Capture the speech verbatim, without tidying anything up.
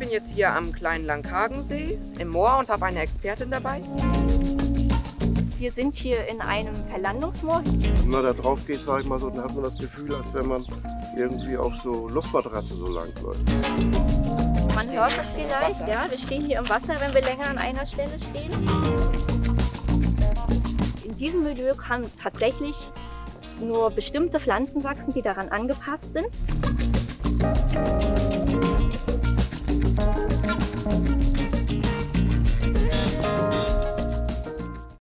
bin jetzt hier am kleinen Langhagensee im Moor und habe eine Expertin dabei. Wir sind hier in einem Verlandungsmoor. Wenn man da drauf geht, sag ich mal so, dann hat man das Gefühl, als wenn man irgendwie auf so Luftmatratze so lang läuft. Man hört es vielleicht, ja, wir stehen hier im Wasser, wenn wir länger an einer Stelle stehen. In diesem Milieu kann tatsächlich nur bestimmte Pflanzen wachsen, die daran angepasst sind.